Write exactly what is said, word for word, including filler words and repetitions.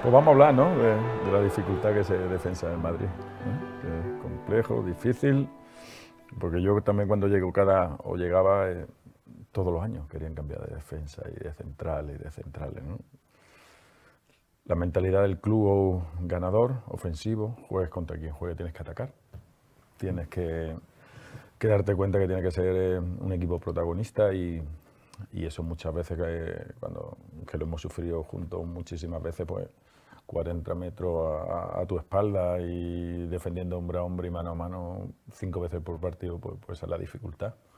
Pues vamos a hablar, ¿no?, de, de la dificultad que es defensa en Madrid, ¿eh? Que es complejo, difícil, porque yo también cuando llego cada, o llegaba eh, todos los años querían cambiar de defensa y de centrales y de centrales, ¿no? La mentalidad del club ganador, ofensivo, juegues contra quien juegue, tienes que atacar, tienes que, que darte cuenta que tiene que ser eh, un equipo protagonista y, y eso muchas veces que, cuando, que lo hemos sufrido juntos muchísimas veces, pues cuarenta metros a, a tu espalda y defendiendo hombre a hombre y mano a mano cinco veces por partido, pues, pues esa es la dificultad.